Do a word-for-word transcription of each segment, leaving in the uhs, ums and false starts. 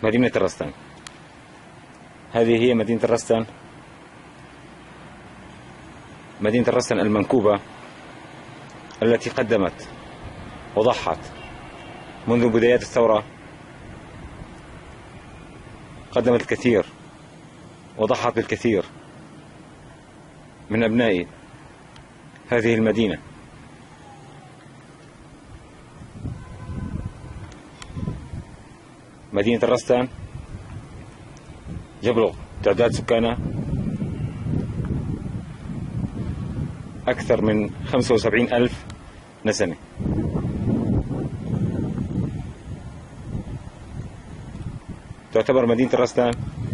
مدينة الرستان. هذه هي مدينة الرستان، مدينة الرستان المنكوبة التي قدمت وضحت منذ بدايات الثورة، قدمت الكثير وضحت بالكثير من أبناء هذه المدينة. مدينة الرستان يبلغ تعداد سكانها أكثر من خمسة وسبعين ألف نسمة. تعتبر مدينة الرستان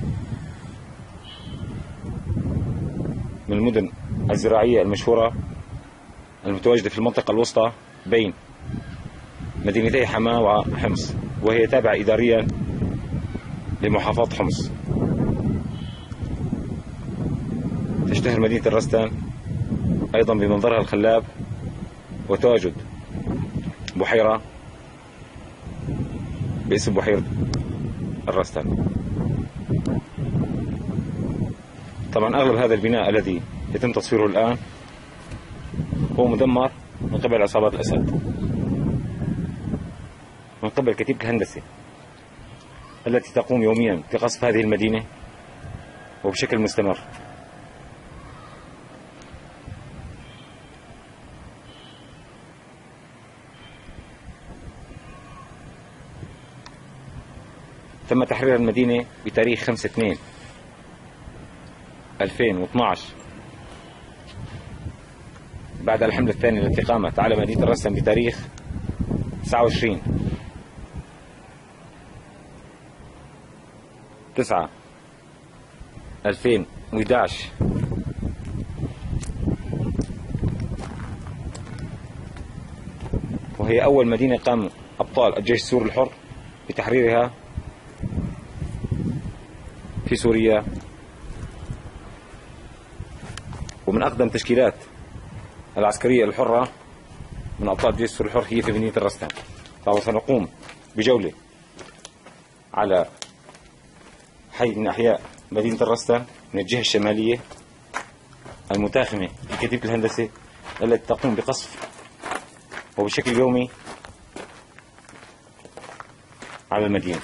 من المدن الزراعية المشهورة المتواجدة في المنطقة الوسطى بين مدينتي حماة وحمص، وهي تابعة إداريا لمحافظة حمص. تشتهر مدينة الرستان أيضا بمنظرها الخلاب وتواجد بحيرة باسم بحيرة الرستان. طبعا أغلب هذا البناء الذي يتم تصويره الآن هو مدمر من قبل عصابات الأسد، من قبل كتيبة الهندسة التي تقوم يوميا بقصف هذه المدينة وبشكل مستمر. تم تحرير المدينة بتاريخ خمسة اثنين ألفين واثني عشر بعد الحملة الثانية التي قامت على مدينة الرستان بتاريخ تسعة وعشرين تسعة ألفين وأحد عشر. وهي أول مدينة قام أبطال الجيش السوري الحر بتحريرها في سوريا، ومن أقدم التشكيلات العسكرية الحرة من أبطال الجيش السوري الحر هي في مدينة الرستان. فهو سنقوم بجولة على حي من أحياء مدينة الرستان من الجهة الشمالية المتاخمة لكتيبة الهندسة التي تقوم بقصف وبشكل يومي على المدينة.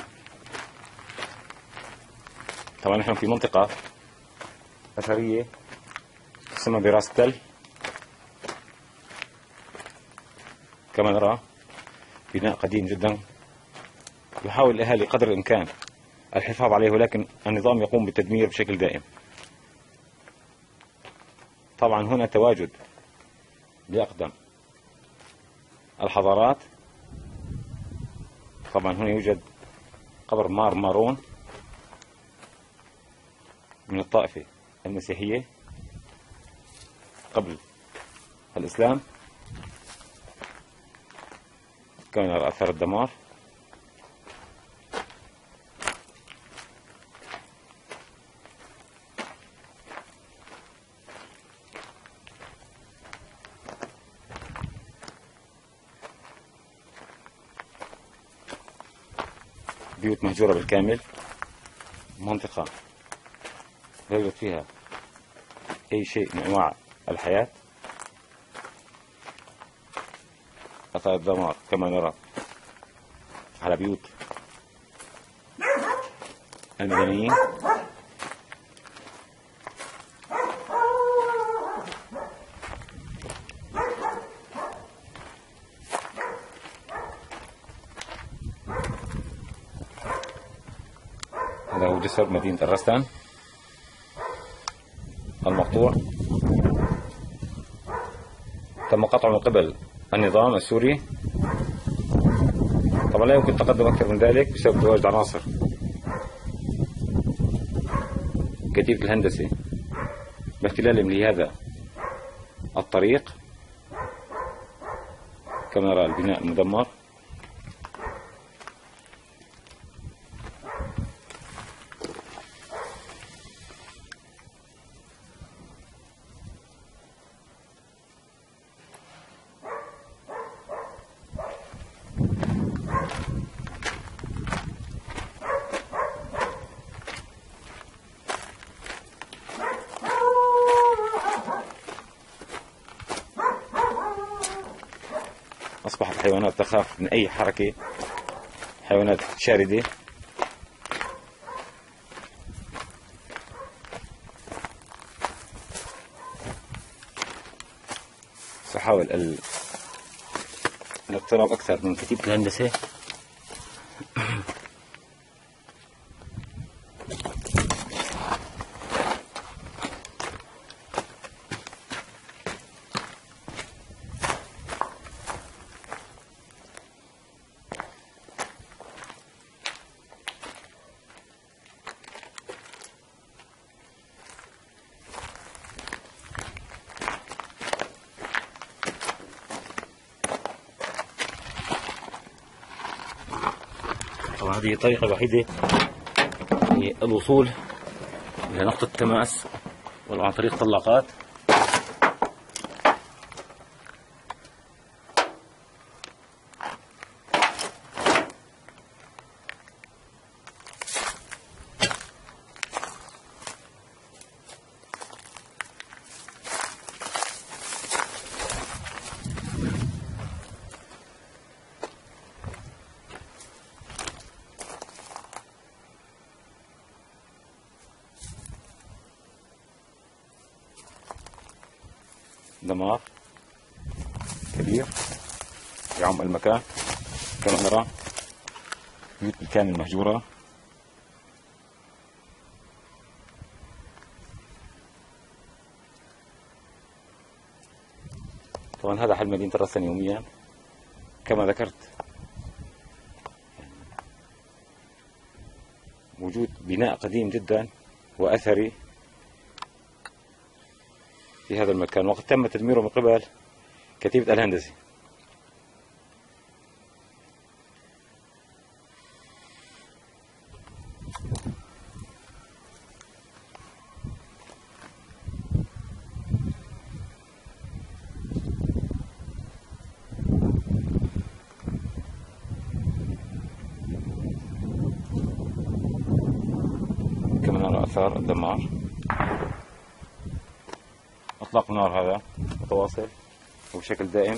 طبعا نحن في منطقة أثرية تسمى براس التل، كما نرى بناء قديم جدا يحاول الأهالي قدر الإمكان الحفاظ عليه، ولكن النظام يقوم بالتدمير بشكل دائم. طبعا هنا تواجد لأقدم الحضارات. طبعا هنا يوجد قبر مار مارون من الطائفة المسيحية قبل الإسلام، كان يرى أثر الدمار. بيوت مهجورة بالكامل، منطقة لا يوجد فيها أي شيء من أنواع الحياة. أثار الدمار كما نرى على بيوت المدنيين. هذا هو جسر مدينة الرستان المقطوع، تم قطعه من قبل النظام السوري. طبعا لا يمكن التقدم أكثر من ذلك بسبب تواجد عناصر كتيبة الهندسة باحتلالهم لهذا الطريق. كما نرى البناء المدمر. الحيوانات تخاف من أي حركة، حيوانات شاردة. سأحاول الاقتراب أكثر من كتيبة الهندسة. طبعا هذه الطريقة الوحيدة للوصول إلى نقطة التماس، ولو عن طريق طلاقات. دمار كبير يعم المكان، كما نرى بيوت بالكامل مهجورة. طبعا هذا حل مدينة الرستان يوميا كما ذكرت. وجود بناء قديم جدا وأثري في هذا المكان، وقد تم تدميره من قبل كتيبة الهندسة. كما نرى آثار الدمار. إطلاق النار هذا متواصل وبشكل دائم.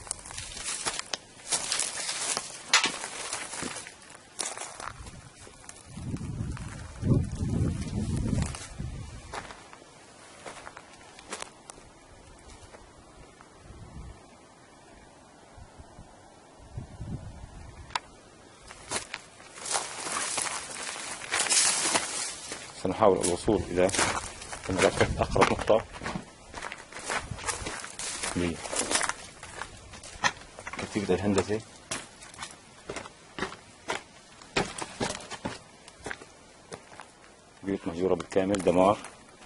سنحاول الوصول إلى أقرب نقطة لكتيبة الهندسة. بيوت مهجورة بالكامل، دمار.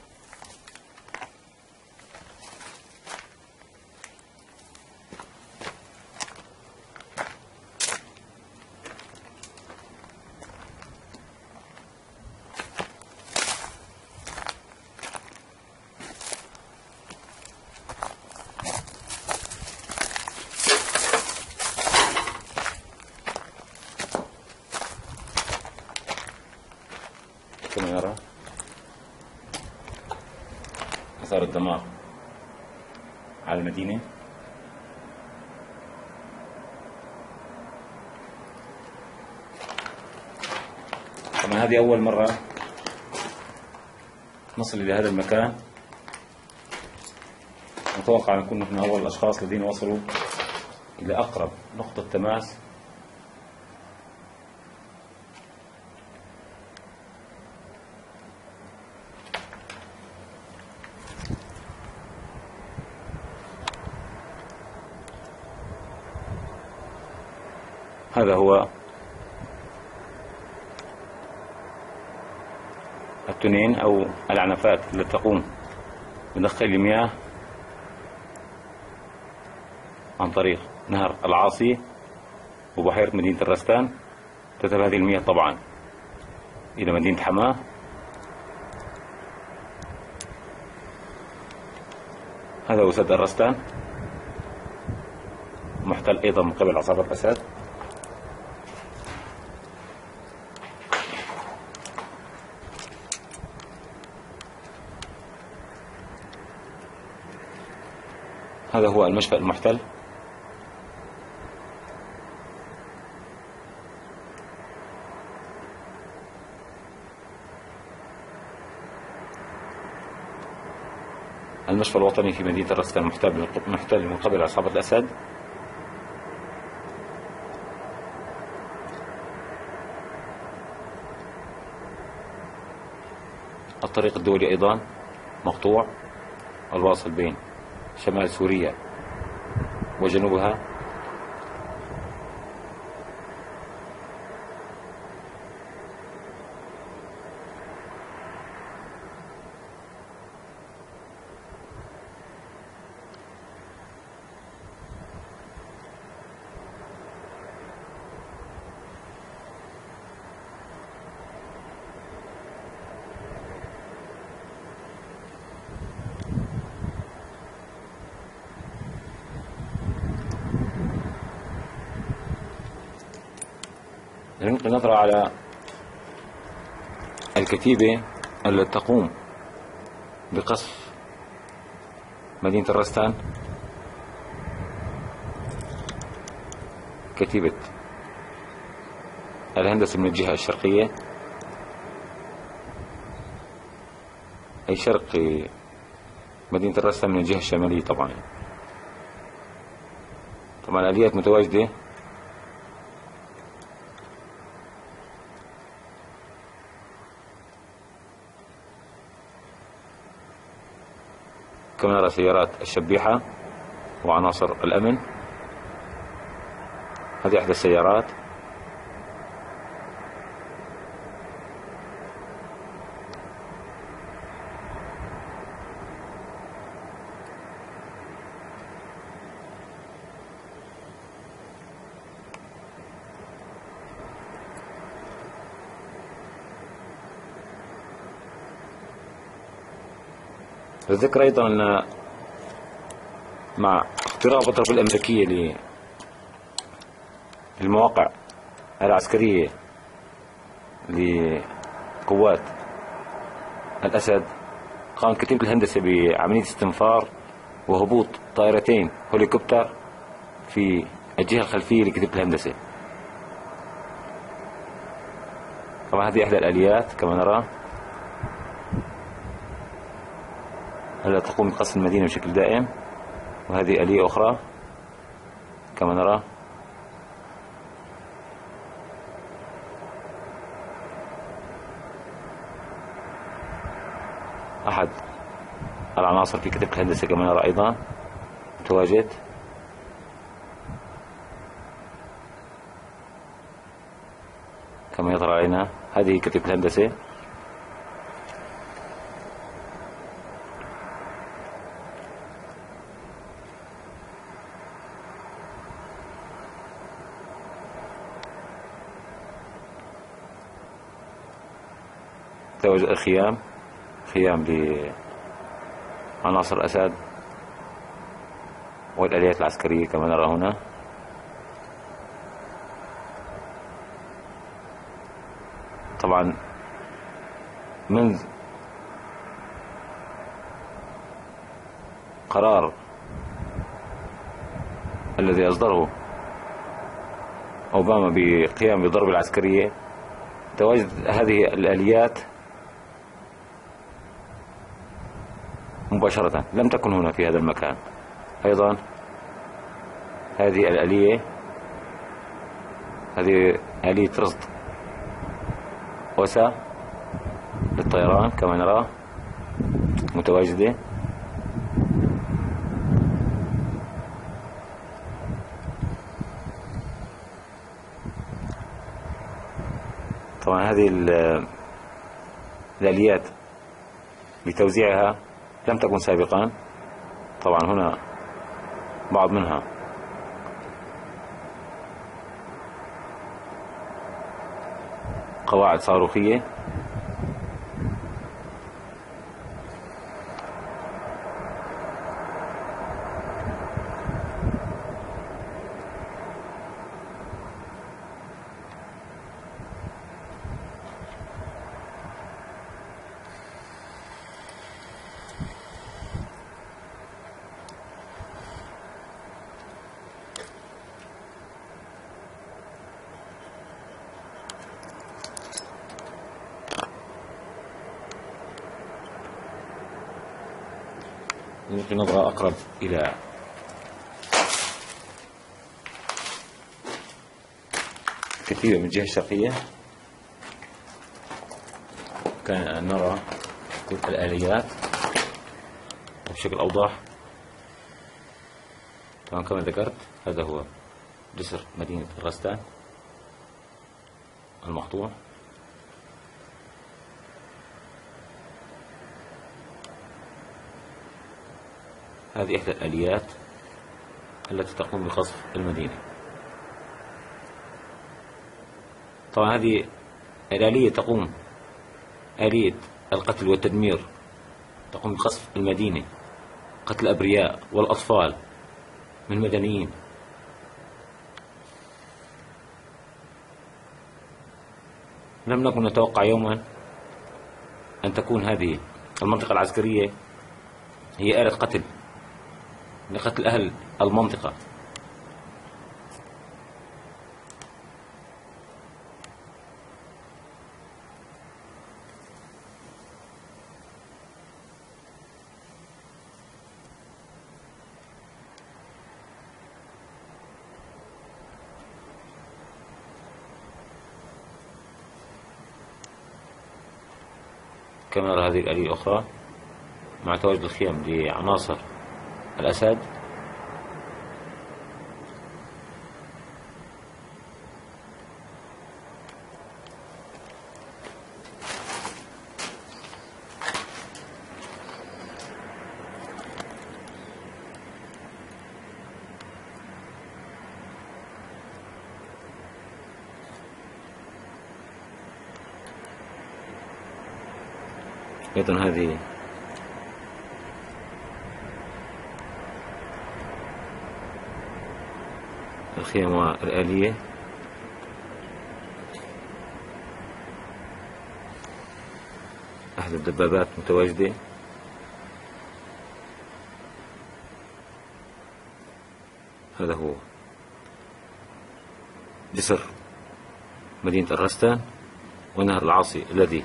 كما نرى آثار الدمار على المدينة. طبعا هذه أول مرة نصل إلى هذا المكان. نتوقع أن نكون نحن أول الأشخاص الذين وصلوا إلى أقرب نقطة تماس. هذا هو التنين أو العنفات التي تقوم بدخل المياه عن طريق نهر العاصي وبحيرة مدينة الرستان. تذهب هذه المياه طبعا إلى مدينة حماه. هذا هو سد الرستان، محتل أيضا من قبل عصابة أسد. هذا هو المشفى المحتل. المشفى الوطني في مدينة الرستان محتل من قبل عصابة الأسد. الطريق الدولي أيضا مقطوع، الواصل بين شمال سوريا وجنوبها. نلقي نظرة على الكتيبة التي تقوم بقصف مدينة الرستان، كتيبة الهندسة من الجهة الشرقية، أي شرق مدينة الرستان من الجهة الشمالية. طبعا طبعا الآليات متواجدة كما نرى سيارات الشبيحة وعناصر الأمن. هذه إحدى السيارات. الذكر أيضا أن مع اقتراب الضربة الأمريكية للمواقع العسكرية لقوات الأسد، قام كتيبة الهندسة بعملية استنفار وهبوط طائرتين هليكوبتر في الجهة الخلفية لكتيبة الهندسة. طبعا هذه إحدى الآليات كما نرى التي تقوم بقصف المدينة بشكل دائم، وهذه آلية أخرى كما نرى. أحد العناصر في كتيبة الهندسة كما نرى أيضا متواجد. كما يظهر علينا هذه كتيبة الهندسة. تواجد الخيام، خيام لعناصر الأسد والآليات العسكرية كما نرى هنا. طبعا منذ قرار الذي أصدره أوباما بقيام بالضربة العسكرية، تواجد هذه الآليات مباشرة، لم تكن هنا في هذا المكان. أيضا هذه الآلية، هذه آلية رصد وسا للطيران كما نرى متواجدة. طبعا هذه الآليات بتوزيعها لم تكن سابقا. طبعا هنا بعض منها قواعد صاروخية، نلقي نظرة أقرب إلى كثير من الجهة الشرقية. كان نرى الآليات بشكل أوضح. طبعا كما ذكرت هذا هو جسر مدينة الرستان المقطوع. هذه إحدى الآليات التي تقوم بقصف المدينة. طبعا هذه الآلية تقوم آلية القتل والتدمير، تقوم بقصف المدينة، قتل الأبرياء والأطفال من مدنيين. لم نكن نتوقع يوما أن تكون هذه المنطقة العسكرية هي آلة قتل لقتل أهل المنطقة. كما نرى هذه الآلية الأخرى مع تواجد الخيام لعناصر الأسد. أيضا هذه الخيام الآلية أحد الدبابات متواجدة. هذا هو جسر مدينة الرستان ونهر العاصي الذي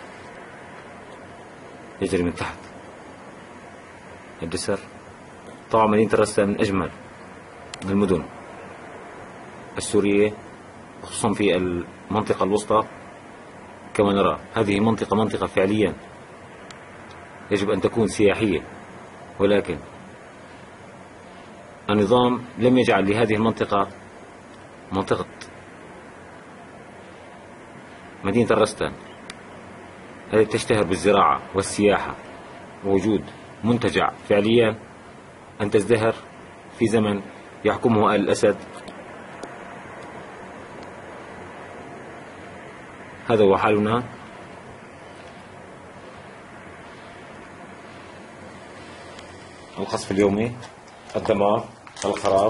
يجري من تحت الجسر. طبعا مدينة الرستان من أجمل المدن السورية، خصوصا في المنطقة الوسطى. كما نرى هذه منطقة منطقة فعليا يجب أن تكون سياحية، ولكن النظام لم يجعل لهذه المنطقة منطقة مدينة الرستان التي تشتهر بالزراعة والسياحة ووجود منتجع فعليا أن تزدهر في زمن يحكمه آل الأسد. هذا هو حالنا. القصف اليومي، الدمار، الخراب.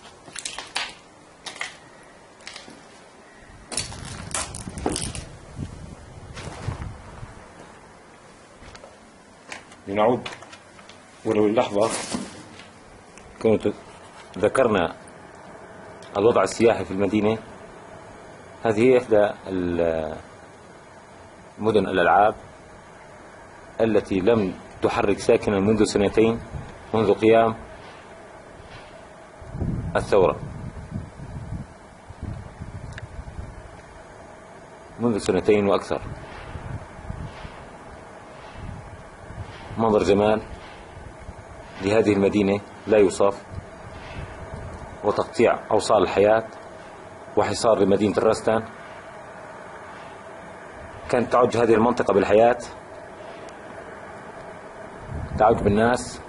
لنعود ولو للحظة. كنت ذكرنا الوضع السياحي في المدينة. هذه هي إحدى مدن الألعاب التي لم تحرك ساكنا منذ سنتين، منذ قيام الثورة، منذ سنتين وأكثر. منظر جمال لهذه المدينة لا يوصف، وتقطيع أوصال الحياة وحصار لمدينة الرستان. كانت تعج هذه المنطقة بالحياة، تعج بالناس،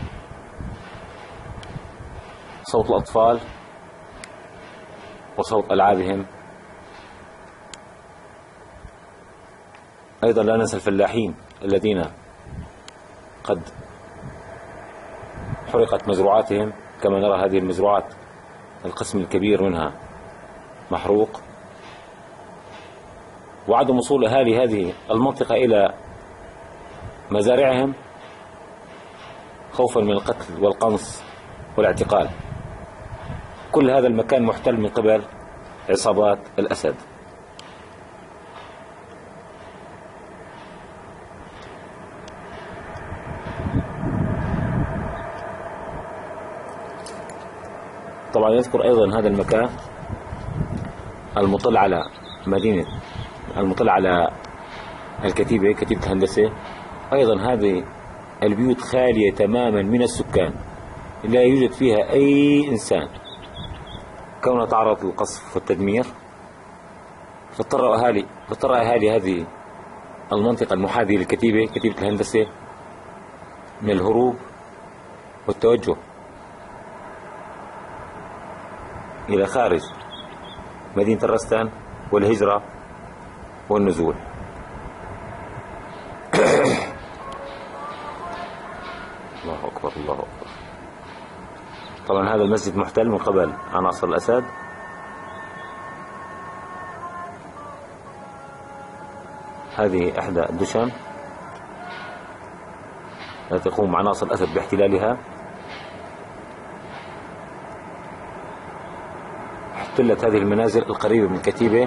صوت الأطفال وصوت ألعابهم. أيضا لا ننسى الفلاحين الذين قد حرقت مزروعاتهم. كما نرى هذه المزروعات القسم الكبير منها محروق، وعدم وصول أهالي هذه المنطقة إلى مزارعهم خوفا من القتل والقنص والاعتقال. كل هذا المكان محتل من قبل عصابات الأسد. طبعا يذكر أيضا هذا المكان المطل على مدينة، المطل على الكتيبة، كتيبة الهندسة. أيضا هذه البيوت خالية تماما من السكان، لا يوجد فيها أي إنسان، كونها تعرض للقصف والتدمير. فاضطر أهالي فاضطر أهالي هذه المنطقة المحاذية للكتيبة، كتيبة الهندسة، من الهروب والتوجه إلى خارج مدينة الرستان والهجرة والنزول. الله أكبر الله أكبر. طبعا هذا المسجد محتل من قبل عناصر الأسد. هذه إحدى الدشم التي تقوم عناصر الأسد باحتلالها. احتلت هذه المنازل القريبة من الكتيبة،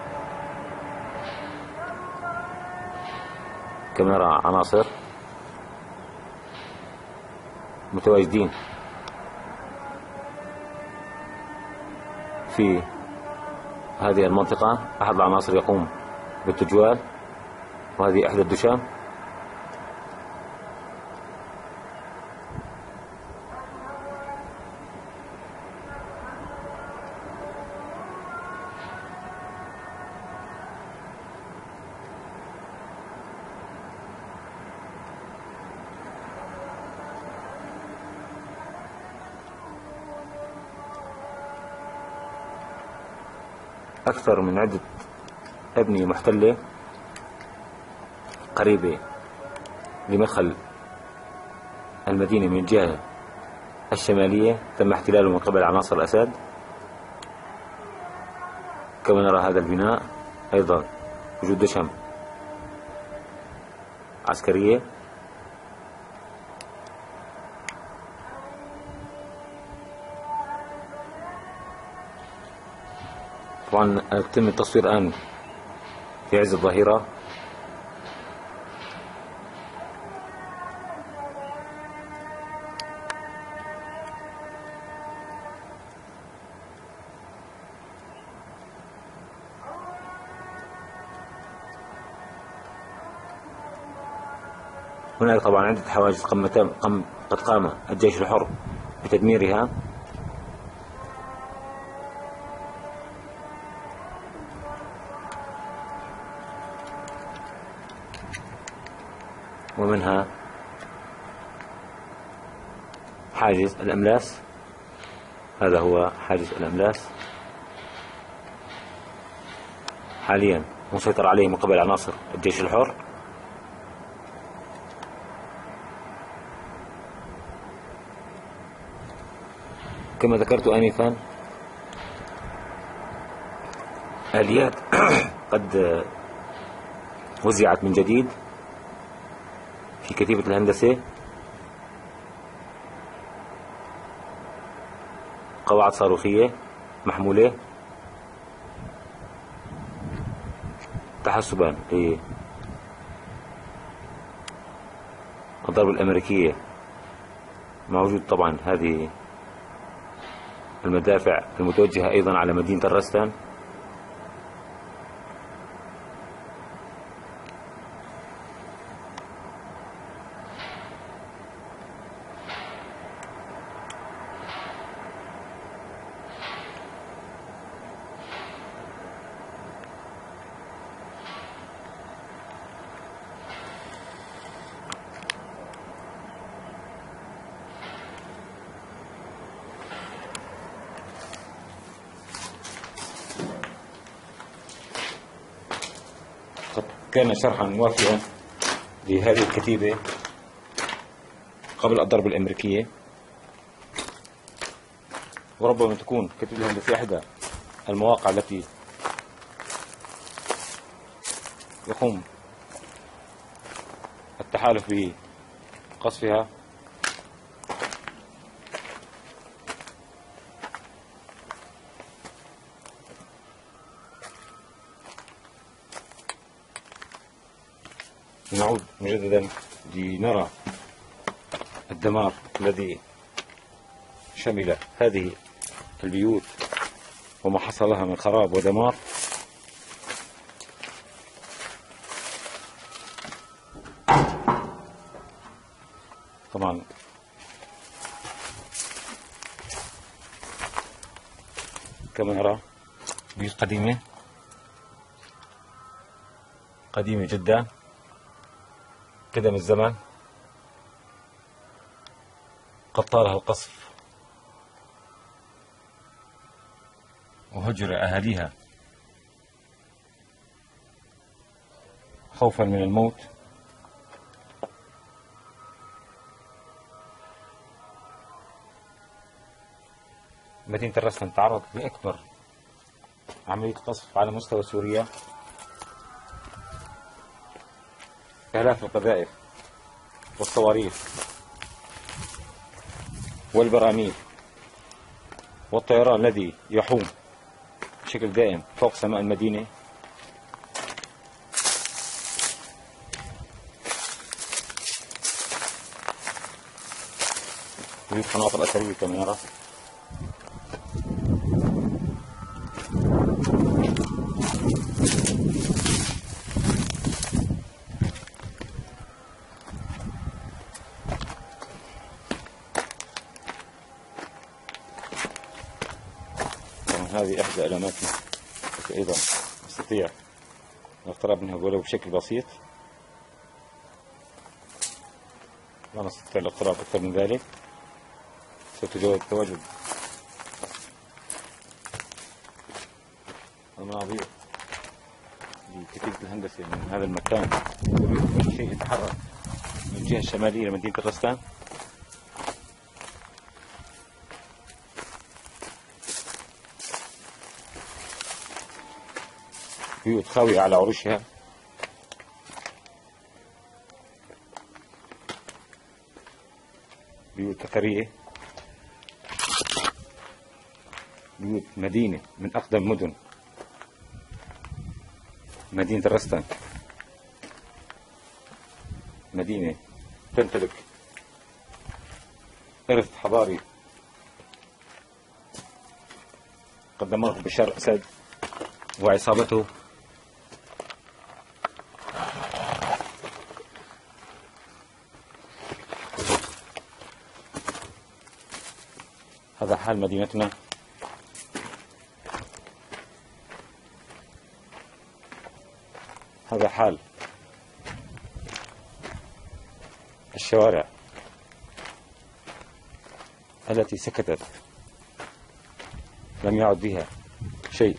كما نرى عناصر متواجدين في هذه المنطقة. أحد العناصر يقوم بالتجوال، وهذه إحدى الدشام. أكثر من عدة أبنية محتلة قريبة لمدخل المدينة من الجهة الشمالية تم احتلاله من قبل عناصر الأسد. كما نرى هذا البناء أيضا وجود دشم عسكرية. طبعا يتم التصوير الآن في عز الظهيرة. هناك طبعا عدة حواجز قد قام الجيش الحر بتدميرها. ومنها حاجز الأملاس. هذا هو حاجز الأملاس، حاليا مسيطر عليه من قبل عناصر الجيش الحر. كما ذكرت آنفا، آليات قد وزعت من جديد في كتيبة الهندسة. قواعد صاروخية محمولة تحسبا للضربة الأمريكية. موجود طبعا هذه المدافع المتوجهة أيضا على مدينة الرستان. كان شرحا موافيا لهذه الكتيبة قبل الضربة الأمريكية، وربما تكون كتيبة الهندسة إحدى المواقع التي يقوم التحالف بقصفها. نعود مجددا لنرى الدمار الذي شمل هذه البيوت وما حصل لها من خراب ودمار طبعا كما نرى بيوت قديمة قديمة جدا قدم الزمن قد طالها القصف وهجر أهاليها خوفا من الموت. مدينة الرستن تعرضت لأكبر عملية قصف على مستوى سوريا. آلاف القذائف والصواريخ والبراميل والطيران الذي يحوم بشكل دائم فوق سماء المدينة في القناطر الأثرية كما نرى. هذه إحدى علاماتنا التي أيضا نستطيع الاقتراب منها ولو بشكل بسيط، لا نستطيع الاقتراب أكثر من ذلك. ستتواجد المناظير لكتيبة الهندسة من هذا المكان، كل شيء يتحرك من الجهة الشمالية لمدينة الرستان. بيوت خاوية على عروشها، بيوت أثرية، بيوت مدينة من أقدم مدن مدينة الرستان، مدينة تمتلك إرث حضاري قد دمره بشار الأسد وعصابته. هذا حال مدينتنا. هذا حال الشوارع التي سكتت، لم يعد بها شيء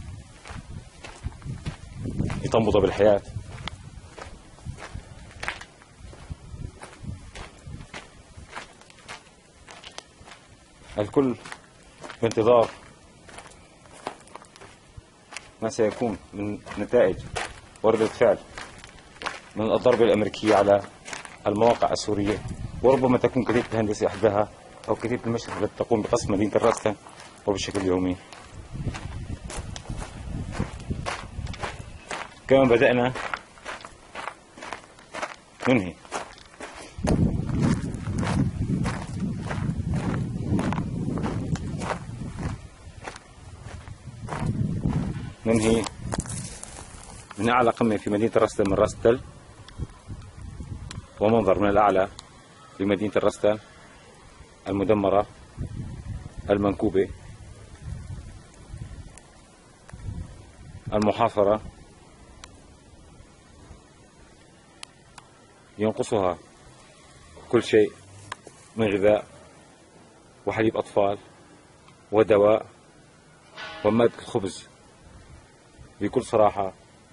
لتنبض بالحياة. الكل بانتظار ما سيكون من نتائج وردة فعل من الضربة الأمريكية على المواقع السورية، وربما تكون كتيبة الهندسة أحداها أو كتيبة المشرف التي تقوم بقصف مدينة الرستن وبشكل يومي. كما بدأنا ننهي. ننهي من أعلى قمة في مدينة الرستن من راس التل، ومنظر من الأعلى لمدينة الرستن المدمرة المنكوبة المحاصرة، ينقصها كل شيء من غذاء وحليب أطفال ودواء ومادة الخبز. بكل صراحة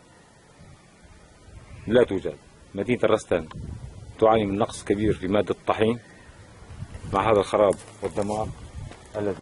لا توجد. مدينة الرستن تعاني من نقص كبير في مادة الطحين مع هذا الخراب والدمار الذي